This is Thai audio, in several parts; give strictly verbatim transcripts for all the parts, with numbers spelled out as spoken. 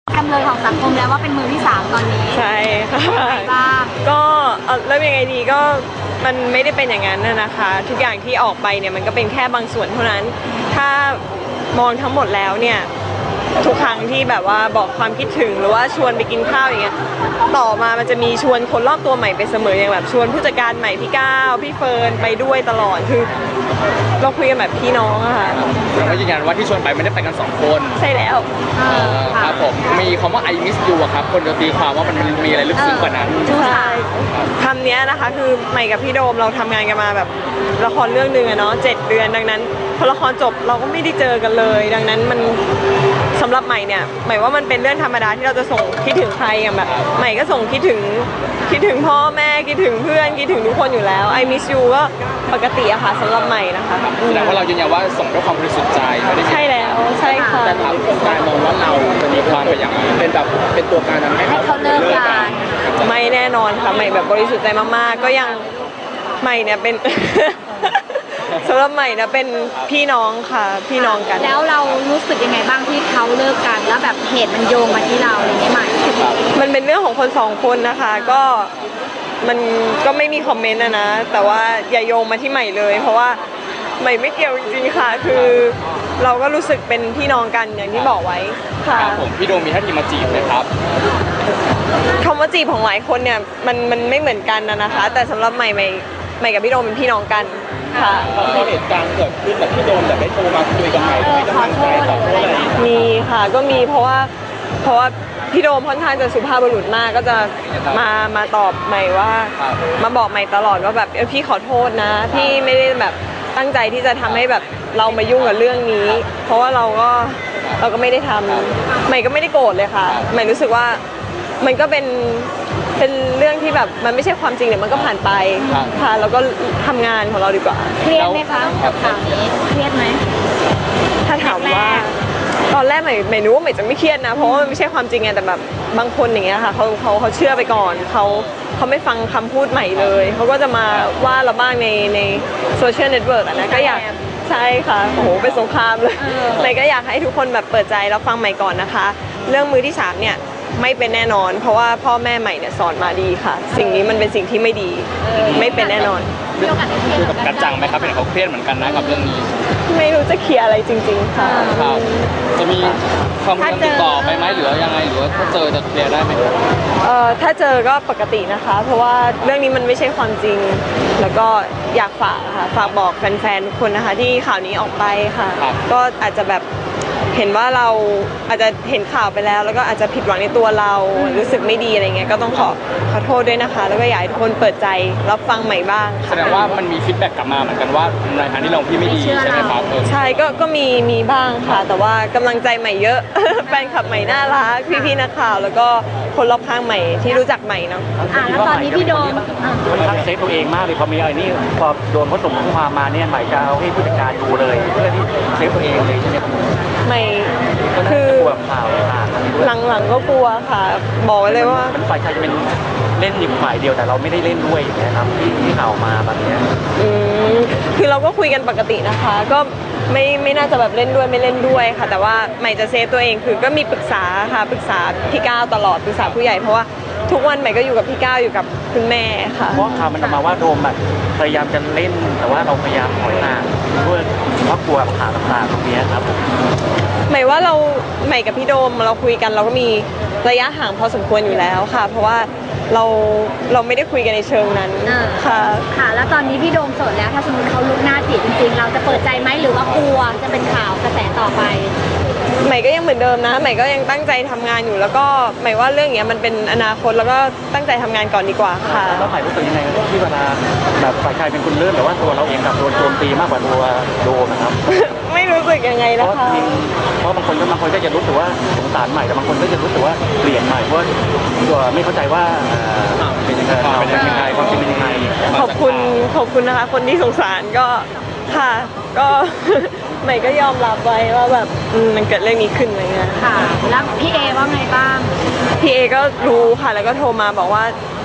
จำเลยของสังคมแล้วว่าเป็นมือที่สามตอนนี้ใช่ค่ะบ้างก็เริ่มยังไงดีก็มันไม่ได้เป็นอย่างนั้นนะคะทุกอย่างที่ออกไปเนี่ยมันก็เป็นแค่บางส่วนเท่านั้นถ้ามองทั้งหมดแล้วเนี่ยทุกครั้งที่แบบว่าบอกความคิดถึงหรือว่าชวนไปกินข้าวอย่างเงี้ยต่อมามันจะมีชวนคนรอบตัวใหม่ไปเสมออย่างแบบชวนผู้จัดการใหม่พี่ก้าวพี่เฟิร์นไปด้วยตลอดคือเราคุยกันแบบพี่น้องอะค่ะแต่ว่ายืนยันว่าที่ชวนไปไม่ได้ไปกันสองคนใช่แล้วครับผมมีคำว่า I miss you อะครับคนจะตีความว่ามันมีอะไรลึกซึ้งกว่านั้นใช่คำนี้นะคะคือใหม่กับพี่โดมเราทำงานกันมาแบบละครเรื่องหนึ่งอะเนาะเจ็ดเดือนดังนั้นพอละครจบเราก็ไม่ได้เจอกันเลยดังนั้นมันสำหรับใหม่เนี่ยใหม่ว่ามันเป็นเรื่องธรรมดาที่เราจะส่งคิดถึงใครอย่างแบบใหม่ก็ส่งคิดถึงคิดถึงพ่อแม่คิดถึงเพื่อนคิดถึงทุกคนอยู่แล้ว I miss you ก็ปกติอะค่ะสำหรับใหม่นะคะแสดงว่าเรายืนยันว่าส่งด้วยความบริสุทธิ์ใจไม่ได้ใช่แล้วใช่ค่ะแต่ทางองค์การมองว่าเรามีความไปอย่างเป็นแบบเป็นตัวการทำให้เขาเลิกกันไม่แน่นอนค่ะใหม่แบบบริสุทธิ์ใจมากๆก็ยังใหม่เนี่ยเป็นสำหรับใหม่นะเป็นพี่น้องค่ะพี่น้องกันแล้วเรารู้สึกยังไงบ้างที่เขาเลิกกันแล้วแบบเหตุมันโยงมาที่เราอะไรเงี้ยใหม่มันเป็นเรื่องของคนสองคนนะคะก็มันก็ไม่มีคอมเมนต์นะนะแต่ว่าอย่าโยงมาที่ใหม่เลยเพราะว่าใหม่ไม่เกี่ยวจริงๆค่ะคือเราก็รู้สึกเป็นพี่น้องกันอย่างที่บอกไว้ค่ะผมพี่โดมมีท่าทีมาจีบไหมครับคำว่าจีบของหลายคนเนี่ยมันมันไม่เหมือนกันนะนะคะแต่สำหรับใหม่ใหม่ใหม่กับพี่โดมเป็นพี่น้องกันค่ะมีเหตุการณ์เกิดขึ้นแบบพี่โดมแบบได้โทรมาคุยกับใหม่ให้กำลังใจขอโทษอะไรมีค่ะก็มีเพราะว่าเพราะว่าพี่โดมค่อนข้างจะสุภาพบุรุษมากก็จะมามาตอบใหม่ว่ามาบอกใหม่ตลอดว่าแบบพี่ขอโทษนะพี่ไม่ได้แบบตั้งใจที่จะทำให้แบบเรามายุ่งกับเรื่องนี้เพราะว่าเราก็เราก็ไม่ได้ทำใหม่ก็ไม่ได้โกรธเลยค่ะใหม่รู้สึกว่ามันก็เป็นเป็นเรื่องที่แบบมันไม่ใช่ความจริงเดี๋ยวมันก็ผ่านไปค่ะแล้วก็ทำงานของเราดีกว่าเครียดไหมคะกับข่าวนี้เครียดไหมถ้าถามว่าตอนแรกใหม่ใหม่รู้ว่าใหม่จะไม่เครียดนะเพราะว่ามันไม่ใช่ความจริงไงแต่แบบบางคนอย่างเงี้ยค่ะเขาเขาเขาเชื่อไปก่อนเขาเขาไม่ฟังคำพูดใหม่เลยเขาก็จะมาว่าเราบ้างในในโซเชียลเน็ตเวิร์กอะนะก็อยากใช่ค่ะโอ้โหเป็นสงครามเลยใหม่ก็อยากให้ทุกคนแบบเปิดใจแล้วฟังใหม่ก่อนนะคะเรื่องมือที่สามเนี่ยไม่เป็นแน่นอนเพราะว่าพ่อแม่ใหม่เนี่ยสอนมาดีค่ะสิ่งนี้มันเป็นสิ่งที่ไม่ดีไม่เป็นแน่นอนคุยกับกระจังไหมครับเป็นเขาเครียดเหมือนกันนะกับเรื่องนี้ไม่รู้จะเคลียร์อะไรจริงๆค่ะจะมีความพยายามติดต่อไปไหมหรือยังไงหรือว่าถ้าเจอจะเคลียร์ได้ไหมเอ่อถ้าเจอก็ปกตินะคะเพราะว่าเรื่องนี้มันไม่ใช่ความจริงแล้วก็อยากฝากค่ะฝากบอกแฟนๆทุกคนนะคะที่ข่าวนี้ออกไปค่ะก็อาจจะแบบเห็นว่าเราอาจจะเห็นข่าวไปแล้วแล้วก็อาจจะผิดหวังในตัวเรารู้สึกไม่ดีอะไรเงี้ยก็ต้องขอขอโทษด้วยนะคะแล้วก็อยากให้ทุกคนเปิดใจรับฟังใหม่บ้างแสดงว่ามันมีฟีดแบ็กกลับมาเหมือนกันว่าในทางที่เราพี่ไม่ดีใช่ไหมครับใช่ก็ก็มีมีบ้างค่ะแต่ว่ากำลังใจใหม่เยอะแฟนคลับใหม่น่ารักพี่ๆนักข่าวแล้วก็คนรอบข้างใหม่ที่รู้จักใหม่เนาะอ่าแล้วตอนนี้พี่โดมค่อนข้างเซฟตัวเองมากเลยพอมีอะไรนี่พอโดนเขาส่งข้อความมาเนี่ยใหม่จะเอาให้ผู้จัดการดูเลยเพื่อที่เซฟตัวเองเลยใช่ไหมใหม่คือหลังๆก็กลัวค่ะบอกเลยว่าเป็นฝ่ายชายจะเป็นเล่นอยู่ฝ่ายเดียวแต่เราไม่ได้เล่นด้วยอย่างเงี้ยครับที่ข่าวมาแบบนี้อืมคือเราก็คุยกันปกตินะคะก็ไม่ไม่น่าจะแบบเล่นด้วยไม่เล่นด้วยค่ะแต่ว่าใหม่จะเซฟตัวเองคือก็มีปรึกษาค่ะปรึกษาพี่ก้าวตลอดปรึกษาผู้ใหญ่เพราะว่าทุกวันใหม่ก็อยู่กับพี่ก้าวอยู่กับคุณแม่ค่ะเพราะข่าวมันออกมาว่าโดมแบบพยายามจะเล่นแต่ว่าเราพยายามถอยห่างเพื่อเพราะกลัวข่าวต่างๆตรงนี้ครับหมายว่าเราใหม่กับพี่โดมเราคุยกันเราก็มีระยะห่างพอสมควรอยู่แล้วค่ะเพราะว่าเราเราไม่ได้คุยกันในเชิงนั้นค่ะค่ะแล้วตอนนี้พี่โดมโสดแล้วถ้าสมมติเขาลุกหน้าจีบจริงๆเราจะเปิดใจไหมหรือว่ากลัวจะเป็นข่าวกระแสต่อไปใหม่ก็ยังเหมือนเดิมนะใหม่ก็ยังตั้งใจทำงานอยู่แล้วก็หมายว่าเรื่องนี้มันเป็นอนาคตแล้วก็ตั้งใจทำงานก่อนดีกว่าค่ะแล้วใหม่รู้สึกยังไงที่เวลาแบบฝ่ายชายเป็นคนเริ่มแต่ว่าตัวเราเองกับโดนโจมตีมากกว่าตัวโดมนะครับไม่รู้สึกยังไงนะคะเพราะบางคนก็บางคนก็จะรู้สึกว่าสงสารใหม่แต่บางคนก็จะรู้สึกว่าเปลี่ยนใหม่เพราะตัวไม่เข้าใจว่าเป็นยังไงเป็นยังไงความจริงเป็นยังไงขอบคุณขอบคุณนะคะคนที่สงสารก็ค่ะก็ใหม่ก็ยอมรับไว้ว่าแบบมันเกิดเรื่องนี้ขึ้นอะไรเงี้ยค่ะแล้วพี่เอว่าไงบ้างพี่เอก็รู้ค่ะแล้วก็โทรมาบอกว่า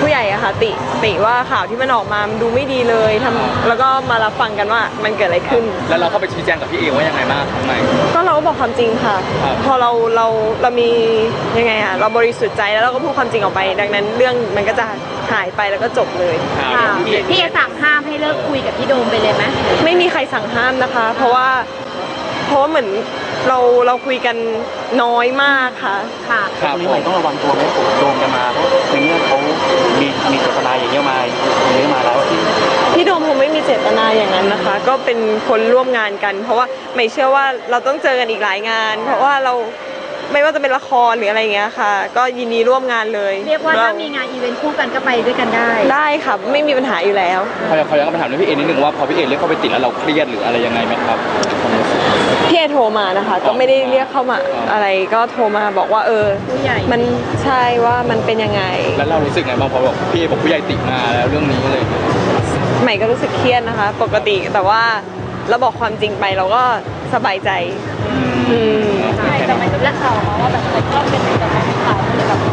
ผู้ใหญ่อะค่ะติติว่าข่าวที่มันออกมามันดูไม่ดีเลยทำแล้วก็มารับฟังกันว่ามันเกิดอะไรขึ้นแล้วเราเข้าไปชี้แจงกับพี่เอว่ายังไงบ้างทำไมก็เราก็บอกความจริงค่ะครับพอเราเราเรามียังไงอะเราบริสุทธิ์ใจแล้วเราก็พูดความจริงออกไป ดังนั้นเรื่องมันก็จะหายไปแล้วก็จบเลยค่ะพี่เอสั่งห้ามให้เลิกคุยกับพี่โดมไปเลยไหมไม่มีใครสั่งห้ามนะคะ เพราะว่าเพราะว่าเหมือนเราเราคุยกันน้อยมากค่ะค่ะครับตรงนี้ผใหม่มต้องระวังตัวไหมผมโดมกันมาเพราะในเมื่อเขามีมีเจตนาอย่างเงี้ยมาอย่างเงี้ยมาแล้วที่พี่โดมคงไม่มีเจตนาอย่างนั้นนะคะ ก็เป็นคนร่วมงานกัน เพราะว่าไม่เชื่อว่าเราต้องเจอกันอีกหลายงาน เพราะว่าเราไม่ว่าจะเป็นละครหรืออะไรอย่างเงี้ยค่ะ ก็ยินดีร่วมงานเลยเรียกว่าถ้ามีงานอีเวนต์คู่กันก็ไปด้วยกันได้ได้ค่ะไม่มีปัญหาอยู่แล้วเขาอยากเขาอยากมาถามเรื่องพี่เอนิดนึงว่าพอพี่เอเรียกเข้าไปติดแล้วเราเครียดหรืออะไรยังไงไหมครับพี่เอโทรมานะคะ ก็ไม่ได้เรียกเข้ามาอ๋อออะไรก็โทรมาบอกว่าเออผู้ใหญ่มันใช่ว่ามันเป็นยังไงแล้วเรารู้สึกไงบ้างพอบอกพี่เอบอกผู้ใหญ่ติมาแล้วเรื่องนี้เลยใหม่ก็รู้สึกเครียดนะคะ ปกติแต่ว่าเราบอกความจริงไปเราก็สบายใจอืมใช่แต่มันและข่าวมาว่าแบบก็เป็นแบบข่าวที่แบบ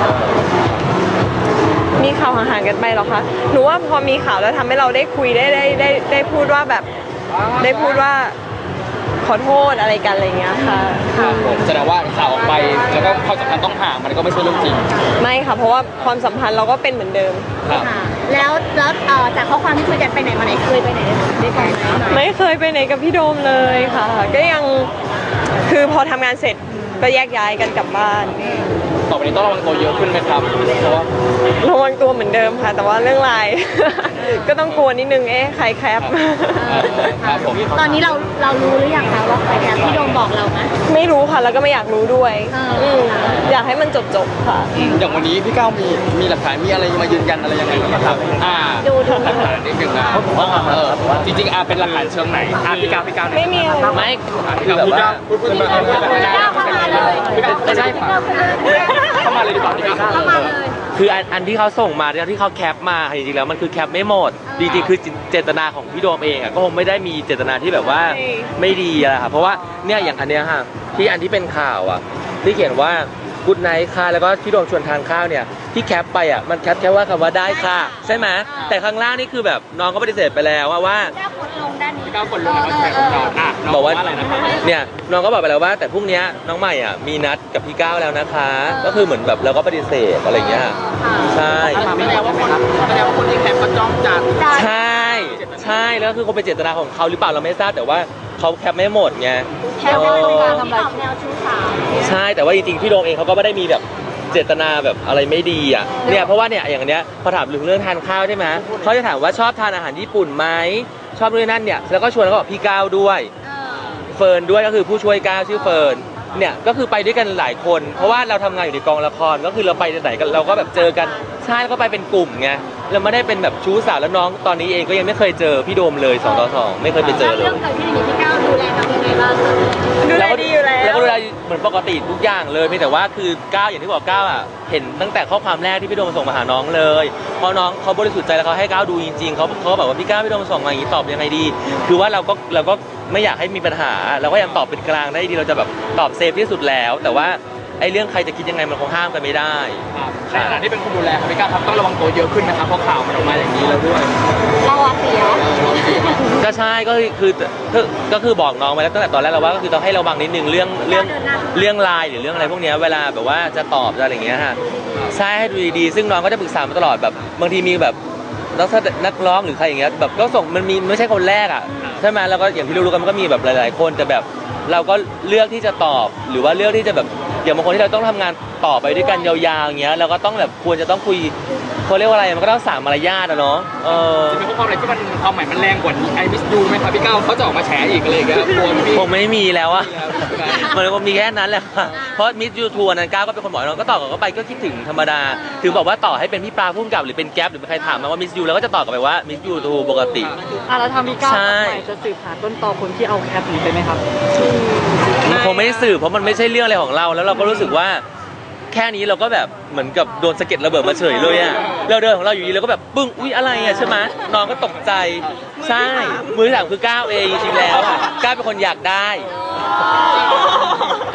มีข่าวห่างๆกันไปเหรอคะหนูว่าพอมีข่าวแล้วทำให้เราได้คุยได้ได้ได้ได้พูดว่าแบบได้พูดว่าขอโทษอะไรกันอะไรเงี้ยค่ะครับผมแสดงว่าข่าวออกไปแล้วก็ความสัมพันธ์ต้องห่างมันก็ไม่ใช่เรื่องจริงไม่ค่ะ เพราะว่าความสัมพันธ์เราก็เป็นเหมือนเดิมครับค่ะแล้วแล้วเอ่อจากข้อความที่คุยกันไปไหนมาไหนเคยไปไหนด้วยกันไหมไม่เคยไปไหนกับพี่โดมเลยค่ะ ก็ยังคือพอทำงานเสร็จก็แยกย้ายกันกลับบ้านต่อไปนี้ต้องระวังตัวเยอะขึ้นไหมครับเพราะว่าระวังตัวเหมือนเดิมค่ะ แต่ว่าเรื่องไลน์ ก็ต้องกลัวนิดนึงเอ๊ะใครแคปครับผมตอนนี้เราเรารู้หรือยังคะว่าใครแอบพี่โดมบอกเราไหมไม่รู้ค่ะแล้วก็ไม่อยากรู้ด้วยเอออืมอยากให้มันจบจบๆค่ะอย่างวันนี้พี่ก้าวมีมีหลักฐานมีอะไรมายืนยันอะไรยังไงบ้างครับอ่าดูดูหลักฐานนิดนึงนะเออจริงๆอ่าเป็นหลักฐานเชิงไหนอ่าพี่ก้าวพี่ก้าวไม่มีอะไรไม่คือแบบว่าพูดพูดมาพี่ก้าวไม่ใช่เข้ามาเลยดีกว่าพี่ก้าวเข้ามาเลยคืออันอันที่เขาส่งมาที่เขาแคปมาจริงๆแล้วมันคือแคปไม่หมดจริงๆคือเจตนาของพี่โดมเองอ่ะก็คงไม่ได้มีเจตนาที่แบบว่าไม่ดีอะค่ะเพราะว่าเนี่ยอย่างอันเนี้ยค่ะที่อันที่เป็นข่าวอ่ะที่เขียนว่ากูดไนท์ค่ะแล้วก็พี่โดมชวนทานข้าวเนี่ยที่แคปไปอ่ะมันแคปแค่ว่าคำว่าได้ค่ะใช่ไหมแต่ข้างล่างนี่คือแบบน้องก็ปฏิเสธไปแล้วว่าว่าก้าวกดลงด้านนี้พี่ก้าวคนลงแล้วก็แชร์ของเราอ่ะบอกว่าอะไรนะครับเนี่ยน้องก็บอกไปแล้วว่าแต่พรุ่งนี้น้องใหม่อ่ะมีนัดกับพี่ก้าวแล้วนะคะ ก็คือเหมือนแบบเราก็ปฏิเสธอะไรอย่างเงี้ยใช่แสดงว่าคนแสดงว่าคนที่แคปก็จ้องจัดใช่ใช่แล้วคือคงเป็นเจตนาของเขาหรือเปล่าเราไม่ทราบแต่ว่าเขาแคปไม่หมดไงแค่ว่าเป็นการทำลายแนวชู้สาวใช่แต่ว่าจริงๆพี่โดมเองเขาก็ไม่ได้มีแบบเจตนาแบบอะไรไม่ดีอ่ะเนี่ยเพราะว่าเนี่ยอย่างเนี้ยพอถามถึงเรื่องทานข้าวใช่ไหมเขาจะถามว่าชอบทานอาหารญี่ปุ่นไหมชอบด้วยนั่นเนี่ยแล้วก็ชวนแล้วก็บอกพี่ก้าวด้วยเฟิร์นด้วยก็คือผู้ช่วยก้าวชื่อเฟิร์นเนี่ยก็คือไปด้วยกันหลายคนเพราะว่าเราทำงานอยู่ในกองละครก็คือเราไปไหนกันเราก็แบบเจอกันใช่แล้วก็ไปเป็นกลุ่มไงเราไม่ได้เป็นแบบชู้สาวแล้วน้องตอนนี้เองก็ยังไม่เคยเจอพี่โดมเลยสองต่อสองไม่เคยไปเจอเลยเรื่องเกิดขึ้นอย่างนี้พี่ก้าวดูแลน้องยังไงบ้างคะดูแลดีอยู่แล้วแล้วก็ดูแลเหมือนปกติทุกอย่างเลยเพียงแต่ว่าคือก้าวอย่างที่บอกก้าวอ่ะเห็นตั้งแต่ข้อความแรกที่พี่โดมส่งมาหาน้องเลยเพราะน้องเขาบริสุทธิ์ใจแล้วเขาให้ก้าวดูจริงๆเขาเขาก็บอกว่าพี่ก้าวพี่โดมส่งมาอย่างนี้ตอบยังไงดี คือว่าเราก็เราก็ไม่อยากให้มีปัญหาเราก็ยังตอบเป็นกลางได้ดีเราจะแบบตอบเซฟที่สุดแล้ว แต่ว่าไอ้เรื่องใครจะคิดยังไงมันคงห้ามกันไม่ได้ครับในขณะที่เป็นคนดูแลครับพี่ก้าวครับต้องระวังตัวเยอะขึ้นนะครับเพราะข่าวมันออกมาอย่างนี้แล้วด้วยเราอะเสียก็ใช่ก็คือคือก็คือบอกน้องไปแล้วตั้งแต่ตอนแรกแล้วว่าก็คือต้องให้ระวังนิดนึงเรื่องเรื่องเรื่องไลน์หรือเรื่องอะไรพวกเนี้ยเวลาแบบว่าจะตอบอะไรอย่างเงี้ยฮะใช่ให้ดูดีๆซึ่งน้องก็จะปรึกษามาตลอดแบบบางทีมีแบบนักนักร้องหรือใครอย่างเงี้ยแบบก็ส่งมันมีไม่ใช่คนแรกอ่ะใช่ไหมแล้วก็อย่างที่รู้ๆกันมันก็มีแบบหลายๆคนแต่แบบเราก็เลือกที่จะตอบหรือว่าเลือกที่จะแบบอย่างบางคนที่เราต้องทำงานต่อไปด้วยกันยาวๆอย่างเงี้ยเราก็ต้องแบบควรจะต้องคุยเขาเรียกว่าอะไรมันก็ต้องสามมารยาทอะเนาะเออจะมีข้อความอะไรที่มันความหมายมันแรงกว่าไอมิสยูไหมครับพี่ก้าวเขาจะออกมาแฉอีกอะไรอย่างเงี้ยกลัวพี่ผมไม่มีแล้วอะมันก็มีแค่นั้นแหละค่ะเพราะมิสยูทัวร์นั้นก้าวก็เป็นคนบอกน้องก็ตอบกับเขาไปก็คิดถึงธรรมดาถึงบอกว่าต่อให้เป็นพี่ปลาพุ่มกับหรือเป็นแก๊ปหรือเป็นใครถามมาว่ามิสยูแล้วก็จะตอบกลับไปว่ามิสยูทัวร์ปกติอ่ะแล้วทางพี่ก้าวใช่ทำไมจะสืบหาต้นตอคนที่เอาแคปนี้ไปไหมครับมันคงไม่ได้สืบเพราะมันไม่ใช่เรื่องอะไรของเราแล้วเราก็รู้สึกว่าแค่นี้เราก็แบบเหมือนกับโดนสะเก็ดระเบิดมาเฉยเลยอะเราเดินของเราอยู่ดีเราก็แบบปึ้งอุ๊ยอะไรอะใช่ไหมน้องก็ตกใจใช่มือที่สามคือก้าวเองจริงๆแล้วอะก้าวเป็นคนอยากได้ก็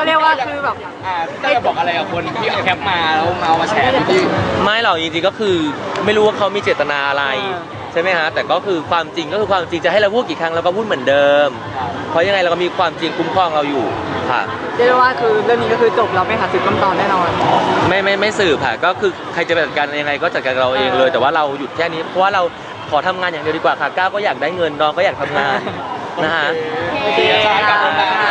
ก็เรียกว่าคือแบบอ่าพี่เต้ยบอกอะไรกับคนที่เอาแคปมาแล้วมาเอามาแชร์ที่ไม่หรอกจริงๆก็คือไม่รู้ว่าเขามีเจตนาอะไรใช่ไหมฮะแต่ก็คือความจริงก็คือความจริงจะให้เราพูดกี่ครั้งเราก็พูดเหมือนเดิม เพราะยังไงเราก็มีความจริงคุ้มครองเราอยู่ค่ะเรียกได้ว่าคือเรื่องนี้ก็คือจบเราไม่หาสืบต้นตอนแน่นอนไม่ไม่ไม่สืบค่ะก็คือใครจะจัดการยังไงก็จัดการเราเองเลย แต่ว่าเราหยุดแค่นี้เพราะว่าเราขอทำงานอย่างเดียวดีกว่าค่ะก้าวก็อยากได้เงินน้องก็อยากทำงานนะฮะโอเคครับ